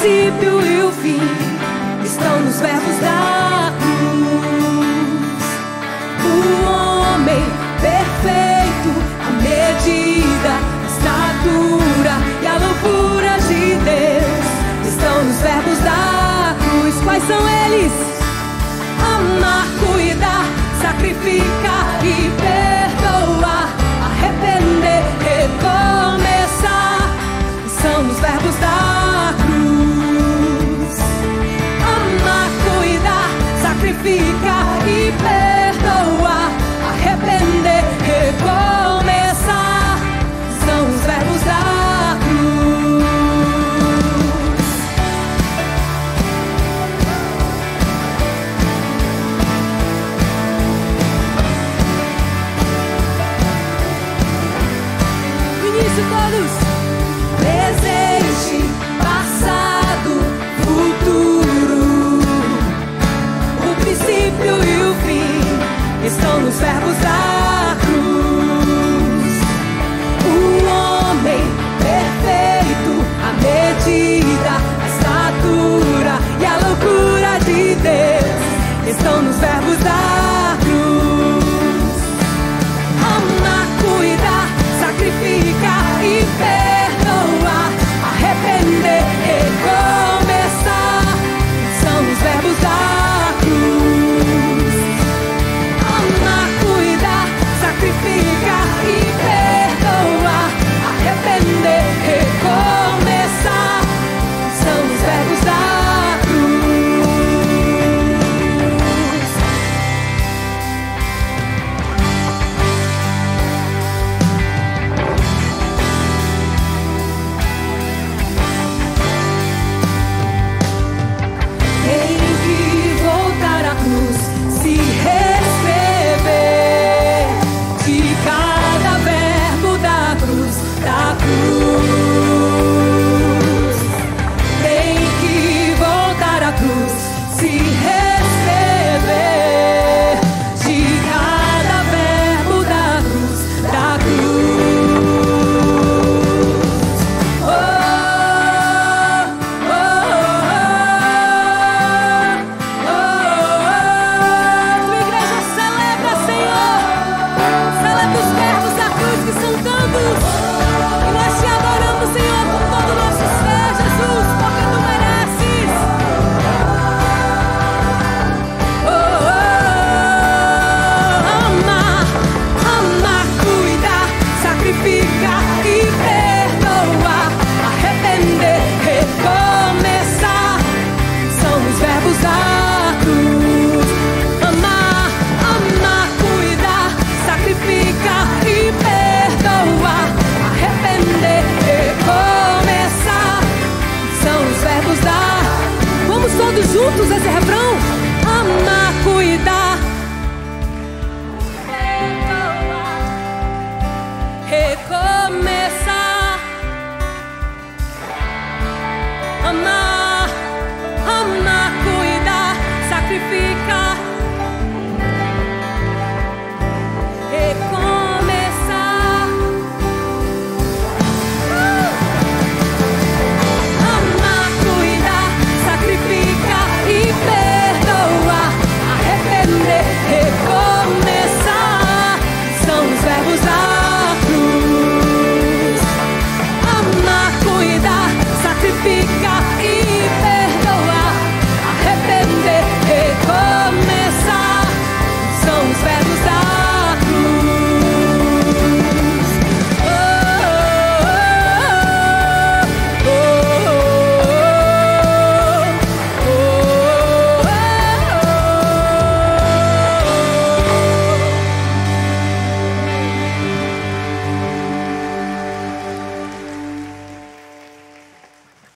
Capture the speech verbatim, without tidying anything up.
princípio e o fim estão nos verbos da cruz. O homem perfeito, a medida, a estatura e a loucura de Deus estão nos verbos da cruz. Quais são eles? Amar, cuidar, sacrificar e perdoar, arrepender, recomeçar. São os verbos da cruz. Amar, cuidar, sacrificar e perdoar, arrepender, recomeçar. São os verbos da cruz. Início todos. Presente, passado, futuro, o princípio e o fim estão nos verbos